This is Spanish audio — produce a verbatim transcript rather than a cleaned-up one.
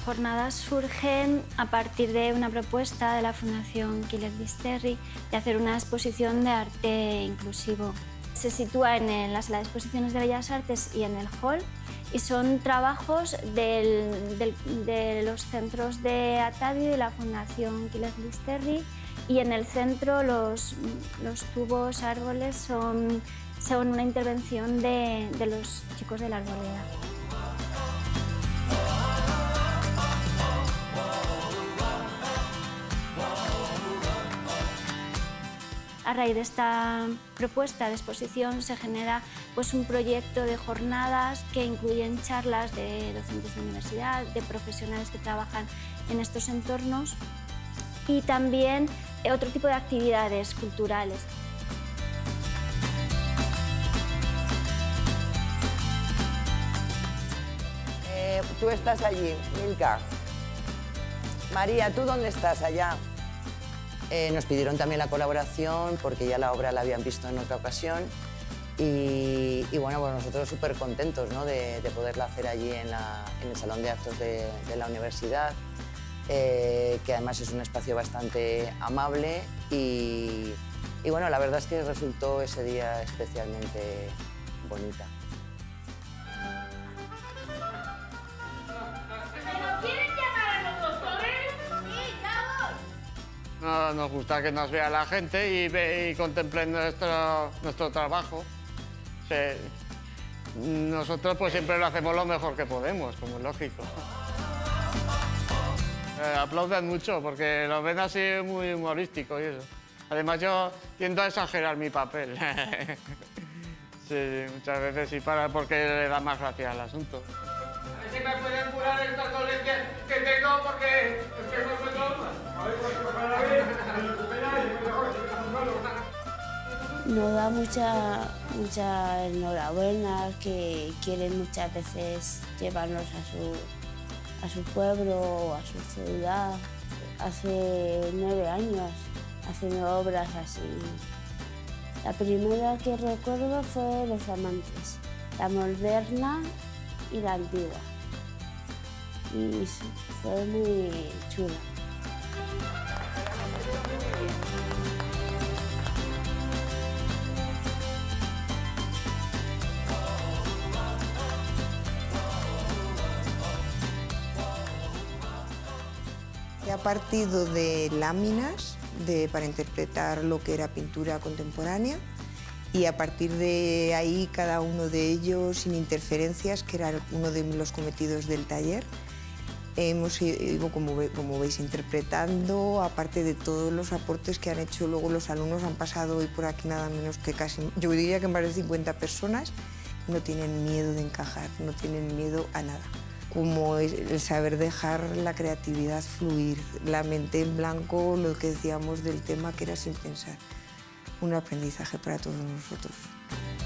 jornadas surgen a partir de una propuesta de la Fundación Quiles Disterri de hacer una exposición de arte inclusivo. Se sitúa en la sala de exposiciones de Bellas Artes y en el hall, y son trabajos del, del, de los centros de Atadi, de la Fundación Quiles Disterri, y en el centro los, los tubos, árboles, son, son una intervención de, de los chicos de la Arboleda. A raíz de esta propuesta de exposición se genera pues, un proyecto de jornadas que incluyen charlas de docentes de universidad, de profesionales que trabajan en estos entornos, y también otro tipo de actividades culturales. Eh, tú estás allí, Milka. María, ¿tú dónde estás? Allá. Eh, nos pidieron también la colaboración porque ya la obra la habían visto en otra ocasión y, y bueno, pues nosotros súper contentos, ¿no?, de, de poderla hacer allí en, la, en el Salón de Actos de, de la universidad, eh, que además es un espacio bastante amable y, y bueno, la verdad es que resultó ese día especialmente bonita. No, nos gusta que nos vea la gente y, ve, y contemple nuestro, nuestro trabajo. Se, nosotros pues siempre lo hacemos lo mejor que podemos, como es lógico. Eh, aplauden mucho porque lo ven así muy humorístico y eso. Además yo tiendo a exagerar mi papel. Sí, muchas veces sí, para, porque le da más gracia al asunto. A ver si me pueden curar estas dolencias que tengo porque es que no me toma. Nos da mucha, mucha enhorabuena, que quieren muchas veces llevarnos a su, a su pueblo o a su ciudad. Hace nueve años haciendo obras así. La primera que recuerdo fue Los Amantes, la moderna y la antigua. Y fue muy chula. Ha partido de láminas de, para interpretar lo que era pintura contemporánea, y a partir de ahí cada uno de ellos sin interferencias, que era uno de los cometidos del taller. Hemos ido, como, ve, como veis, interpretando, aparte de todos los aportes que han hecho luego los alumnos. Han pasado hoy por aquí nada menos que casi, yo diría que más de cincuenta personas. No tienen miedo de encajar, no tienen miedo a nada. Como el saber dejar la creatividad fluir, la mente en blanco, lo que decíamos del tema que era sin pensar. Un aprendizaje para todos nosotros.